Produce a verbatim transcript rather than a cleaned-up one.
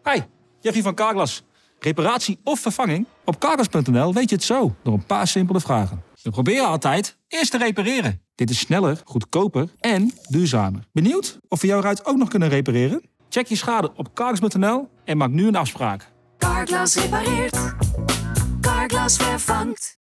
Hi, Jeffy van Carglass. Reparatie of vervanging? Op carglass punt n l weet je het zo, door een paar simpele vragen. We proberen altijd eerst te repareren. Dit is sneller, goedkoper en duurzamer. Benieuwd of we jouw ruit ook nog kunnen repareren? Check je schade op carglass punt n l en maak nu een afspraak. Carglass repareert. Carglass vervangt.